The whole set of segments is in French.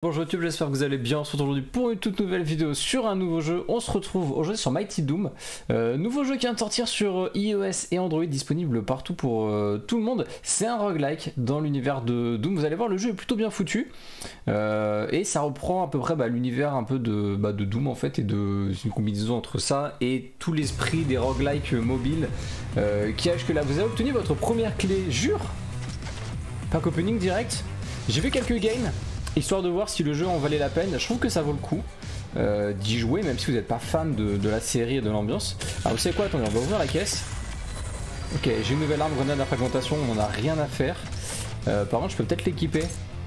bonjour YouTube, j'espère que vous allez bien. On se retrouve aujourd'hui pour une toute nouvelle vidéo sur un nouveau jeu. On se retrouve aujourd'hui sur Mighty Doom, nouveau jeu qui vient de sortir sur iOS et Android, disponible partout pour tout le monde. C'est un roguelike dans l'univers de Doom. Vous allez voir, le jeu est plutôt bien foutu et ça reprend à peu près l'univers un peu de Doom en fait, et de une combinaison entre ça et tout l'esprit des roguelikes mobiles qui que là vous avez obtenu votre première clé, jure, pack opening direct. J'ai fait quelques games histoire de voir si le jeu en valait la peine. Je trouve que ça vaut le coup d'y jouer, même si vous n'êtes pas fan de la série et de l'ambiance. Alors vous savez quoi, attendez, on va ouvrir la caisse. Ok, j'ai une nouvelle arme, grenade à fragmentation, on n'en a rien à faire. Par contre je peux peut-être l'équiper.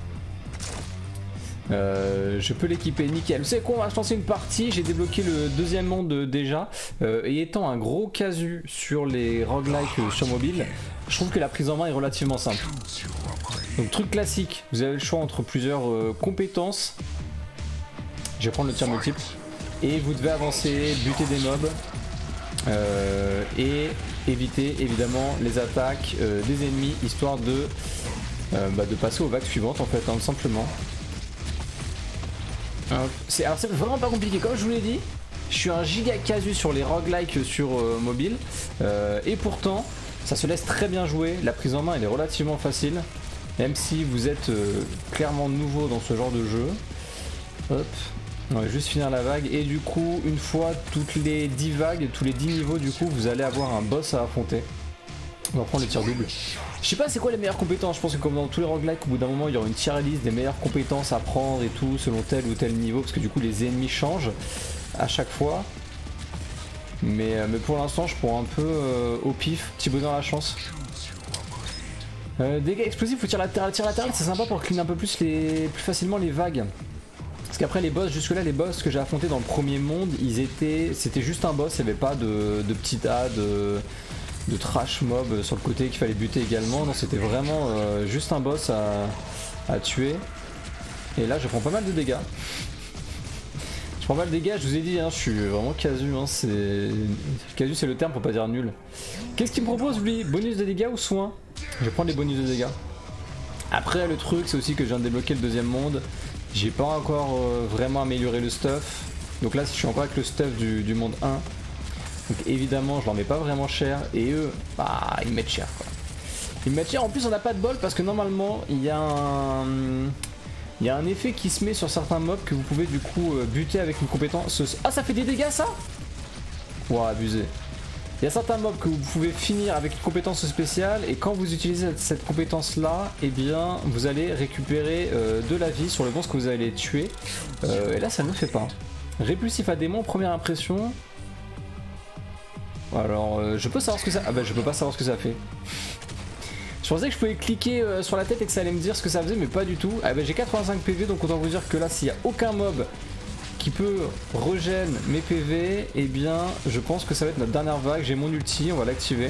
Je peux l'équiper, nickel. Vous savez quoi, on va se lancer une partie. J'ai débloqué le deuxième monde déjà, et étant un gros casu sur les roguelikes sur mobile, je trouve que la prise en main est relativement simple. Donc truc classique, vous avez le choix entre plusieurs compétences. Je vais prendre le tir multiple et vous devez avancer, buter des mobs et éviter évidemment les attaques des ennemis, histoire de passer aux vagues suivantes en fait, hein, simplement. C'est vraiment pas compliqué, comme je vous l'ai dit, je suis un giga casu sur les roguelikes sur mobile, et pourtant ça se laisse très bien jouer, la prise en main elle est relativement facile, même si vous êtes clairement nouveau dans ce genre de jeu. Hop, on va juste finir la vague, et du coup une fois toutes les 10 vagues, tous les 10 niveaux, du coup vous allez avoir un boss à affronter. On va prendre le tir double. Je sais pas c'est quoi les meilleures compétences, je pense que comme dans tous les roguelikes, au bout d'un moment il y aura une tier list des meilleures compétences à prendre et tout, selon tel ou tel niveau, parce que du coup les ennemis changent à chaque fois. Mais pour l'instant je prends un peu au pif, petit bonheur à la chance. Dégâts explosifs, faut tirer latéral, c'est sympa pour clean un peu plus facilement les vagues. Parce qu'après les boss, jusque là les boss que j'ai affrontés dans le premier monde, c'était juste un boss, il n'y avait pas de petits tas de trash mob sur le côté qu'il fallait buter également. Non, c'était vraiment juste un boss à tuer. Et là je prends pas mal de dégâts. Je prends pas de dégâts, je vous ai dit, hein, je suis vraiment casu, hein, casu c'est le terme pour pas dire nul. Qu'est-ce qu'il me propose lui? Bonus de dégâts ou soin? Je vais prendre les bonus de dégâts. Après le truc c'est aussi que je viens de débloquer le deuxième monde. J'ai pas encore vraiment amélioré le stuff. Donc là je suis encore avec le stuff du monde 1. Donc évidemment je leur mets pas vraiment cher. Et eux, bah ils mettent cher quoi. Ils mettent cher, en plus on n'a pas de bol parce que normalement il y a un effet qui se met sur certains mobs que vous pouvez du coup buter avec une compétence. Ah, ça fait des dégâts ça? Ouah, abusé. Il y a certains mobs que vous pouvez finir avec une compétence spéciale, et quand vous utilisez cette compétence là, eh bien vous allez récupérer de la vie sur le monstre que vous allez tuer. Et là ça ne le fait pas. Répulsif à démon, première impression. Alors je peux savoir ce que ça... Ah bah je peux pas savoir ce que ça fait. Je pensais que je pouvais cliquer sur la tête et que ça allait me dire ce que ça faisait, mais pas du tout. Ah bah j'ai 85 PV, donc autant vous dire que là s'il n'y a aucun mob qui peut régène mes PV, eh bien je pense que ça va être notre dernière vague. J'ai mon ulti, on va l'activer.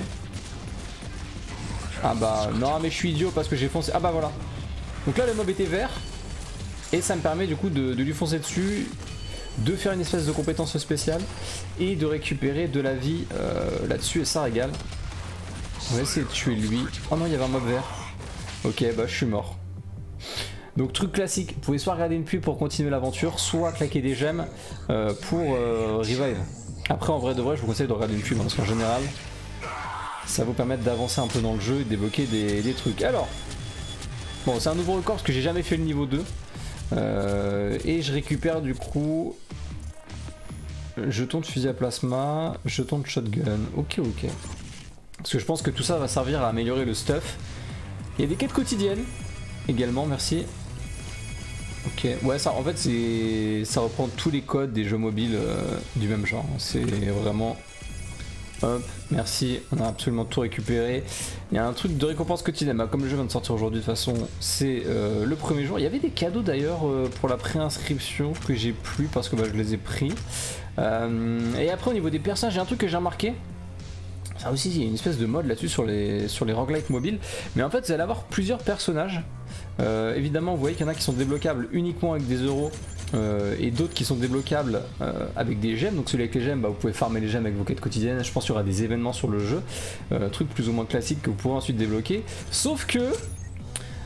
Ah bah non mais je suis idiot parce que j'ai foncé. Ah bah voilà. Donc là le mob était vert, et ça me permet du coup de lui foncer dessus, de faire une espèce de compétence spéciale et de récupérer de la vie là-dessus, et ça régale. On va essayer de tuer lui. Oh non, il y avait un mob vert. Ok, bah je suis mort. Donc truc classique, vous pouvez soit regarder une pub pour continuer l'aventure, soit claquer des gemmes pour revive. Après en vrai de vrai je vous conseille de regarder une pub, hein, parce qu'en général ça vous permet d'avancer un peu dans le jeu et de débloquer des trucs. Alors, bon c'est un nouveau record parce que j'ai jamais fait le niveau 2. Et je récupère du coup jeton de fusil à plasma, jeton de shotgun. Ok. Parce que je pense que tout ça va servir à améliorer le stuff. Il y a des quêtes quotidiennes également, merci. Ok, ouais ça en fait ça reprend tous les codes des jeux mobiles du même genre. C'est vraiment... Hop, merci, on a absolument tout récupéré. Il y a un truc de récompense quotidienne, bah, comme le jeu vient de sortir aujourd'hui de toute façon, c'est le premier jour. Il y avait des cadeaux d'ailleurs pour la préinscription que j'ai plus parce que je les ai pris. Et après au niveau des personnages, j'ai un truc que j'ai remarqué. Ça aussi, il y a une espèce de mode là-dessus sur les roguelikes mobiles. Mais en fait, vous allez avoir plusieurs personnages. Évidemment, vous voyez qu'il y en a qui sont débloquables uniquement avec des euros. Et d'autres qui sont débloquables avec des gemmes. Donc celui avec les gemmes, vous pouvez farmer les gemmes avec vos quêtes quotidiennes. Je pense qu'il y aura des événements sur le jeu. Truc plus ou moins classique que vous pourrez ensuite débloquer. Sauf que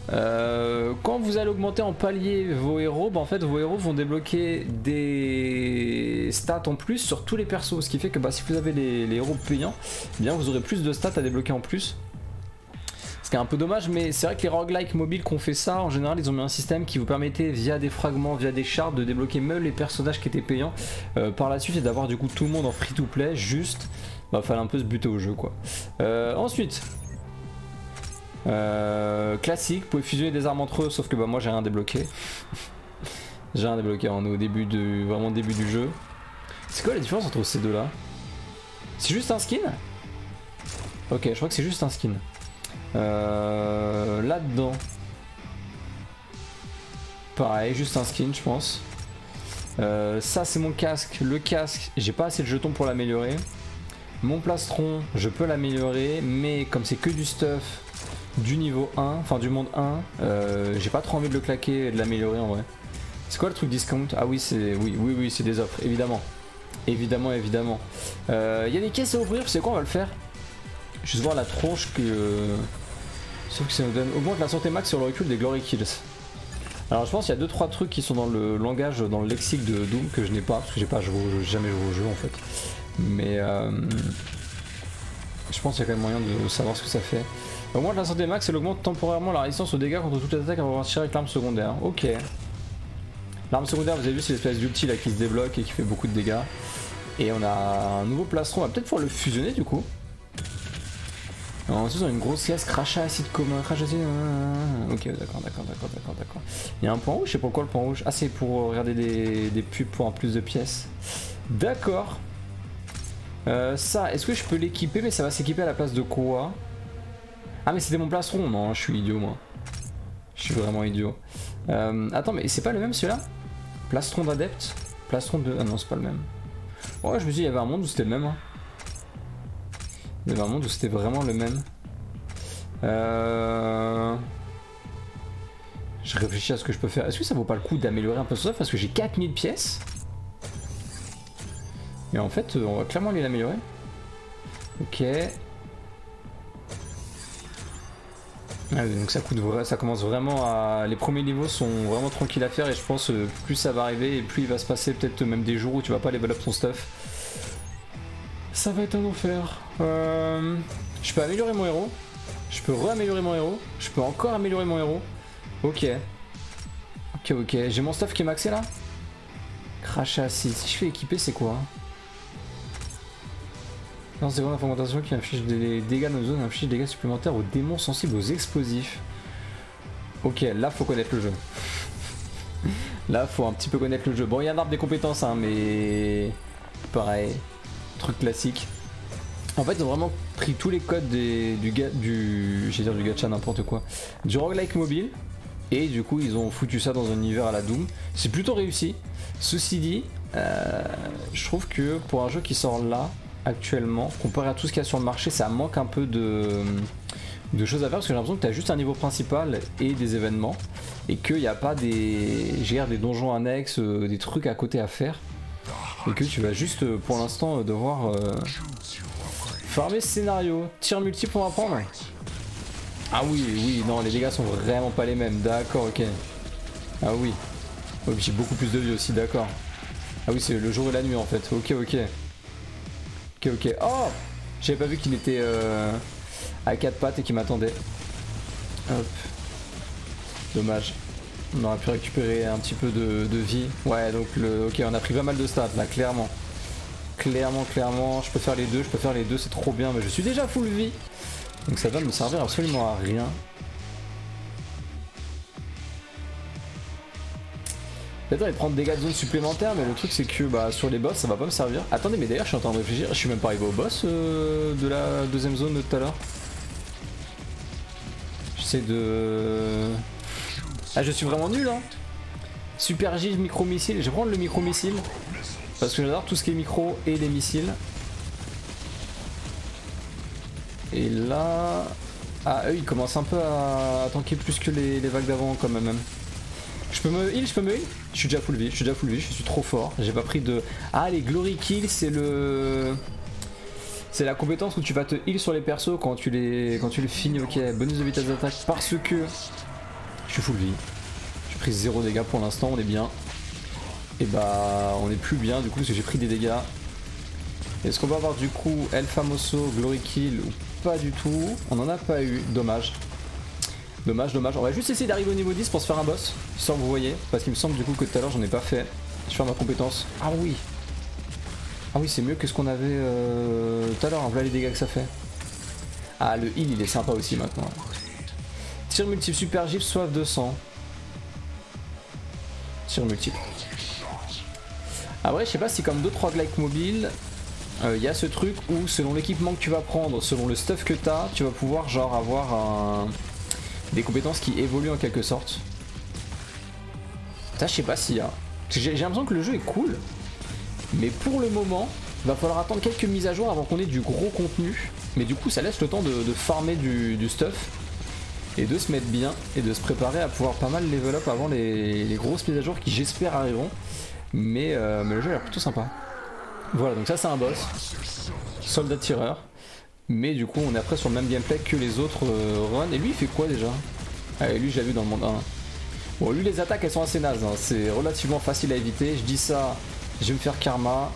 Quand vous allez augmenter en palier vos héros, bah en fait vos héros vont débloquer des stats en plus sur tous les persos, ce qui fait que bah, si vous avez les héros payants, eh bien vous aurez plus de stats à débloquer en plus. Ce qui est un peu dommage, mais c'est vrai que les roguelikes mobiles qui ont fait ça, en général ils ont mis un système qui vous permettait via des fragments, via des shards, de débloquer même les personnages qui étaient payants par la suite, et d'avoir du coup tout le monde en free to play. Juste, bah fallait un peu se buter au jeu quoi. Ensuite, classique, vous pouvez fusionner des armes entre eux, sauf que bah moi j'ai rien débloqué. J'ai rien débloqué, on est au début vraiment début du jeu. C'est quoi la différence entre ces deux là? C'est juste un skin? Ok, je crois que c'est juste un skin. Là-dedans, pareil, juste un skin je pense. Ça c'est mon casque. Le casque, j'ai pas assez de jetons pour l'améliorer. Mon plastron, je peux l'améliorer, mais comme c'est que du stuff du niveau 1, enfin du monde 1, j'ai pas trop envie de le claquer et de l'améliorer en vrai. C'est quoi le truc discount? Ah oui, c'est oui, c'est des offres, évidemment. Évidemment. Il y a des caisses à ouvrir, c'est quoi on va le faire? Juste voir la tronche que... sauf que ça nous donne... augmente la santé max sur le recul des glory kills. Alors je pense qu'il y a 2-3 trucs qui sont dans le langage, dans le lexique de Doom que je n'ai pas, parce que j'ai pas jamais joué au jeu en fait. Mais je pense qu'il y a quand même moyen de savoir ce que ça fait. Augmente la santé max, elle augmente temporairement la résistance aux dégâts contre toutes les attaques avant de tirer avec l'arme secondaire. Ok. L'arme secondaire, vous avez vu, c'est l'espèce d'ulti là qui se débloque et qui fait beaucoup de dégâts. Et on a un nouveau plastron, on va peut-être pouvoir le fusionner du coup. Ensuite on a une grosse caisse, crachat acide commun, crachat acide... Ok, d'accord. Il y a un point rouge, je sais pas pourquoi le point rouge. Ah, c'est pour regarder des pubs pour un plus de pièces. D'accord. Ça, est-ce que je peux l'équiper? Mais ça va s'équiper à la place de quoi? Ah mais c'était mon plastron. Non, je suis idiot moi. Je suis vraiment idiot. Attends, mais c'est pas le même celui-là? Plastron d'adepte? Plastron de... Ah non, c'est pas le même. Ouais, je me suis dit, il y avait un monde où c'était le même. Hein. Il y avait un monde où c'était vraiment le même. Je réfléchis à ce que je peux faire. Est-ce que ça vaut pas le coup d'améliorer un peu ça? Parce que j'ai 4000 pièces. Et en fait, on va clairement aller l'améliorer. Ok. Ah, donc ça coûte ça commence vraiment à... Les premiers niveaux sont vraiment tranquilles à faire et je pense plus ça va arriver et plus il va se passer peut-être même des jours où tu vas pas level up ton stuff. Ça va être un enfer. Je peux améliorer mon héros. Je peux re-améliorer mon héros. Je peux encore améliorer mon héros. Ok. Ok. J'ai mon stuff qui est maxé là. Crachat acide. Si je fais équiper, c'est quoi? Lance des grandes informations qui inflige des dégâts dans une zone, inflige des dégâts supplémentaires aux démons sensibles aux explosifs. Ok, là faut connaître le jeu. Là faut un petit peu connaître le jeu. Bon, il y a un arbre des compétences, hein, mais pareil, truc classique. En fait, ils ont vraiment pris tous les codes du gacha, n'importe quoi, du roguelike mobile, et du coup ils ont foutu ça dans un univers à la Doom. C'est plutôt réussi. Ceci dit, je trouve que pour un jeu qui sort là actuellement, comparé à tout ce qu'il y a sur le marché, ça manque un peu de choses à faire, parce que j'ai l'impression que tu as juste un niveau principal et des événements, et qu'il n'y a pas des donjons annexes, des trucs à côté à faire, et que tu vas juste pour l'instant devoir farmer ce scénario. Tir multiple, on va prendre. Ah oui, non, les dégâts sont vraiment pas les mêmes, d'accord, ok. Ah oui, oh, j'ai beaucoup plus de vie aussi, d'accord. Ah oui, c'est le jour et la nuit en fait, ok. Oh, j'avais pas vu qu'il était à 4 pattes et qu'il m'attendait. Hop. Dommage. On aurait pu récupérer un petit peu de vie. Ouais, donc ok, on a pris pas mal de stats là, clairement. Clairement, je peux faire les deux, c'est trop bien, mais je suis déjà full vie. Donc ça va me servir absolument à rien. Peut-être il prend des dégâts de zone supplémentaires, mais le truc c'est que bah, sur les boss ça va pas me servir. Attendez, mais d'ailleurs je suis en train de réfléchir, je suis même pas arrivé au boss de la deuxième zone de tout à l'heure. J'essaie de... Ah, je suis vraiment nul hein. Super J micro missile, je vais prendre le micro missile parce que j'adore tout ce qui est micro et les missiles. Et là... Ah eux ils commencent un peu à tanker plus que les vagues d'avant quand même. Je peux me heal, je suis déjà full vie, je suis trop fort. J'ai pas pris de... Ah, les glory kills, c'est le... C'est la compétence où tu vas te heal sur les persos quand tu les finis. Ok, bonus de vitesse d'attaque parce que Je suis full vie. J'ai pris 0 dégâts pour l'instant, on est bien. Et bah on est plus bien du coup parce que j'ai pris des dégâts. Est-ce qu'on va avoir du coup El Famoso, Glory Kill ou pas du tout? On n'en a pas eu, dommage. Dommage, dommage. On va juste essayer d'arriver au niveau 10 pour se faire un boss, sans que vous voyez. Parce qu'il me semble du coup que tout à l'heure j'en ai pas fait. Je fais ma compétence. Ah oui. Ah oui, c'est mieux que ce qu'on avait tout à l'heure, hein. Voilà les dégâts que ça fait. Ah, le heal il est sympa aussi maintenant. Tir multiple, super gif, soif de sang. Tir multiple. Ah ouais, je sais pas si comme d'autres roguelike mobiles, il y a ce truc où selon l'équipement que tu vas prendre, selon le stuff que tu as, tu vas pouvoir genre avoir des compétences qui évoluent en quelque sorte. Ça je sais pas s'il y a. J'ai l'impression que le jeu est cool, mais pour le moment, il va falloir attendre quelques mises à jour avant qu'on ait du gros contenu. Mais du coup ça laisse le temps de farmer du stuff et de se mettre bien et de se préparer à pouvoir pas mal level up avant les grosses mises à jour qui j'espère arriveront. Mais le jeu a l'air plutôt sympa. Voilà, donc ça c'est un boss. Soldat tireur. Mais du coup on est après sur le même gameplay que les autres runs. Et lui il fait quoi déjà? Ah, et lui j'ai vu dans le monde 1. Bon lui les attaques elles sont assez nazes, hein. C'est relativement facile à éviter. Je dis ça, je vais me faire karma.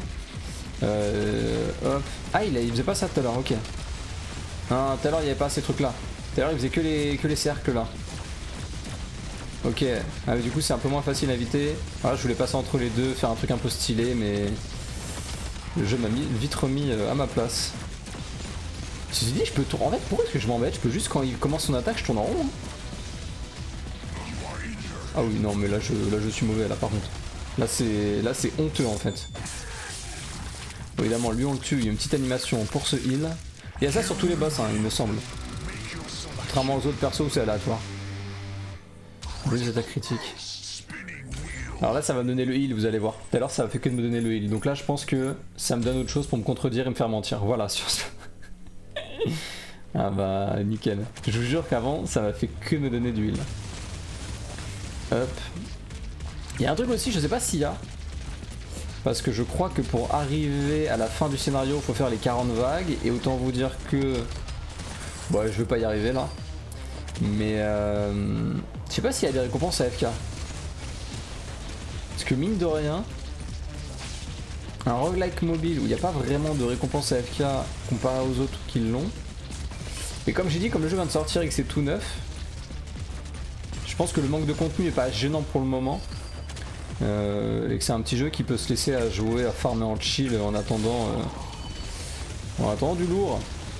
Hop. Ah il faisait pas ça tout à l'heure, ok. Non, tout à l'heure il n'y avait pas ces trucs là. Tout à l'heure il faisait que les cercles là. Ok, ah, du coup c'est un peu moins facile à éviter. Voilà, je voulais passer entre les deux, faire un truc un peu stylé, mais le jeu m'a vite remis à ma place. Ceci dit, je peux tourner. En fait, pourquoi est-ce que je m'embête? Je peux juste quand il commence son attaque, je tourne en rond. Hein. Ah oui, non, mais là je suis mauvais là par contre. Là c'est honteux en fait. Bon, évidemment, lui on le tue, il y a une petite animation pour ce heal. Il y a ça sur tous les boss, hein, il me semble. Contrairement aux autres persos où c'est aléatoire. Les attaques critiques. Alors là ça va me donner le heal, vous allez voir. Tout à l'heure ça a fait que de me donner le heal. Donc là je pense que ça me donne autre chose pour me contredire et me faire mentir. Voilà sur ce. Ah bah nickel. Je vous jure qu'avant ça m'a fait que me donner du heal. Hop. Il y a un truc aussi, je sais pas s'il y a. Parce que je crois que pour arriver à la fin du scénario il faut faire les 40 vagues. Et autant vous dire que... Bon je vais pas y arriver là. Mais je sais pas s'il y a des récompenses AFK. Parce que mine de rien, un roguelike mobile où il n'y a pas vraiment de récompense AFK comparé aux autres qui l'ont. Et comme j'ai dit, comme le jeu vient de sortir et que c'est tout neuf, je pense que le manque de contenu n'est pas gênant pour le moment. Et que c'est un petit jeu qui peut se laisser à jouer, à farmer en chill en attendant du lourd.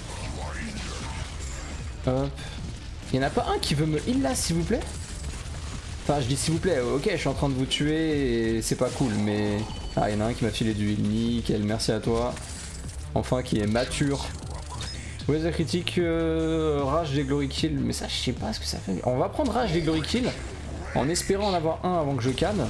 Hop. Il n'y en a pas un qui veut me heal là s'il vous plaît? Enfin je dis s'il vous plaît, ok je suis en train de vous tuer et c'est pas cool mais... Ah il y en a un qui m'a filé du heal, nickel, merci à toi. Enfin qui est mature. Ouais la critique, rage des glory kill, mais ça je sais pas ce que ça fait. On va prendre rage des glory kill en espérant en avoir un avant que je canne.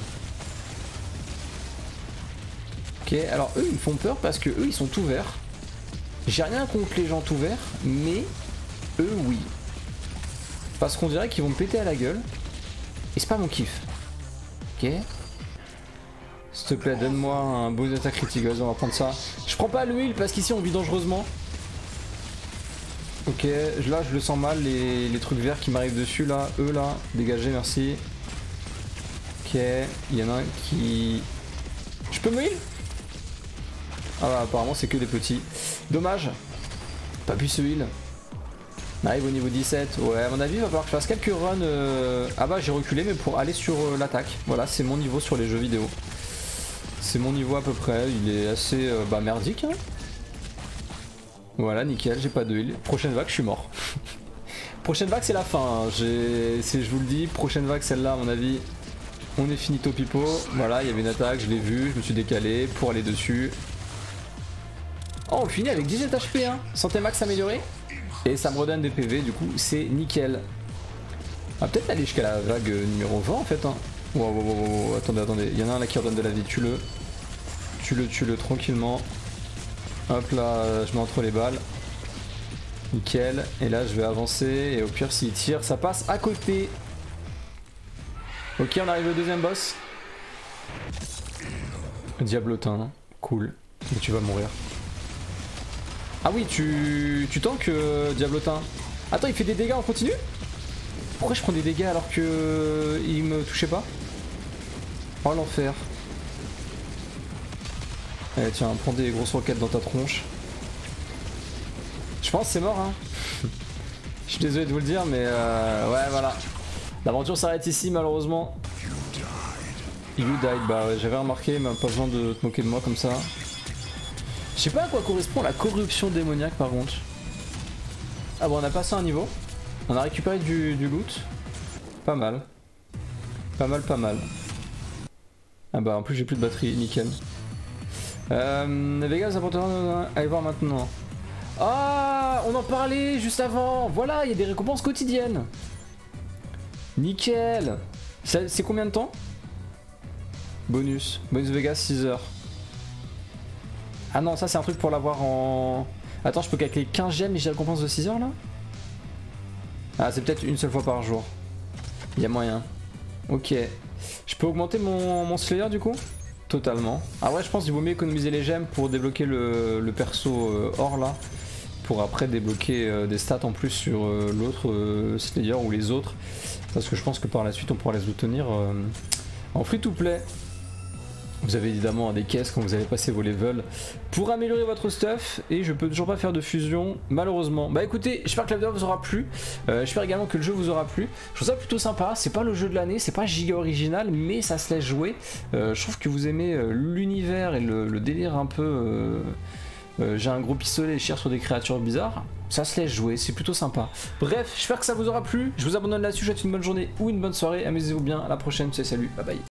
Ok, alors eux ils me font peur parce que eux ils sont tout verts. J'ai rien contre les gens tout verts, mais eux oui. Parce qu'on dirait qu'ils vont me péter à la gueule. Et c'est pas mon kiff. Ok. S'il te plaît, donne-moi un beau attaque critique. Vas-y, on va prendre ça. Je prends pas le heal parce qu'ici on vit dangereusement. Ok, là je le sens mal, les trucs verts qui m'arrivent dessus là. Eux là, dégagez, merci. Ok, il y en a un qui... Je peux me heal? Ah bah apparemment c'est que des petits. Dommage. Pas pu se heal. On arrive au niveau 17, ouais à mon avis il va falloir que je fasse quelques runs. Ah bah j'ai reculé mais pour aller sur l'attaque. Voilà c'est mon niveau sur les jeux vidéo. C'est mon niveau à peu près, il est assez merdique hein. Voilà nickel, j'ai pas de heal. Prochaine vague je suis mort. Prochaine vague c'est la fin, hein. Je vous le dis, prochaine vague celle-là à mon avis. On est finito pipo. Voilà il y avait une attaque, je l'ai vue, je me suis décalé pour aller dessus. Oh on finit avec 17 HP hein. Santé max améliorée. Et ça me redonne des PV, du coup c'est nickel. On va peut-être aller jusqu'à la vague numéro 20 en fait hein. Wow, attendez, il y en a un là qui redonne de la vie, tue-le. Tue-le tranquillement. Hop là, je mets entre les balles. Nickel, et là je vais avancer, et au pire s'il tire, ça passe à côté. Ok, on arrive au deuxième boss. Diablotin, hein. Cool, mais tu vas mourir. Ah oui, tu tankes Diablotin. Attends, il fait des dégâts en continu? Pourquoi je prends des dégâts alors que il me touchait pas? Oh l'enfer. Allez tiens, prends des grosses roquettes dans ta tronche. Je pense que c'est mort hein. Je suis désolé de vous le dire mais ouais voilà. L'aventure s'arrête ici malheureusement. You died, bah ouais, j'avais remarqué mais pas besoin de te moquer de moi comme ça. Je sais pas à quoi correspond la corruption démoniaque par contre. Ah bon on a passé un niveau. On a récupéré du loot. Pas mal. Pas mal. Ah bah en plus j'ai plus de batterie, nickel. Vegas, allez voir maintenant. Ah, on en parlait juste avant. Voilà, il y a des récompenses quotidiennes. Nickel. C'est combien de temps? Bonus Vegas 6 heures. Ah non, ça c'est un truc pour l'avoir en... Attends, je peux calculer 15 gemmes et j'ai la récompense de 6 heures là? Ah, c'est peut-être une seule fois par jour. Il y a moyen. Ok. Je peux augmenter mon Slayer du coup? Totalement. Ah ouais, je pense qu'il vaut mieux économiser les gemmes pour débloquer le perso or là. Pour après débloquer des stats en plus sur l'autre Slayer ou les autres. Parce que je pense que par la suite on pourra les obtenir en free to play. Vous avez évidemment des caisses quand vous allez passer vos levels pour améliorer votre stuff et je peux toujours pas faire de fusion malheureusement. Bah écoutez, j'espère que la vidéo vous aura plu, j'espère également que le jeu vous aura plu. Je trouve ça plutôt sympa, c'est pas le jeu de l'année, c'est pas giga original mais ça se laisse jouer. Je trouve que vous aimez l'univers et le délire un peu... j'ai un gros pistolet et je tire sur des créatures bizarres. Ça se laisse jouer, c'est plutôt sympa. Bref, j'espère que ça vous aura plu. Je vous abandonne là-dessus, je vous souhaite une bonne journée ou une bonne soirée. Amusez-vous bien, à la prochaine, salut, bye bye.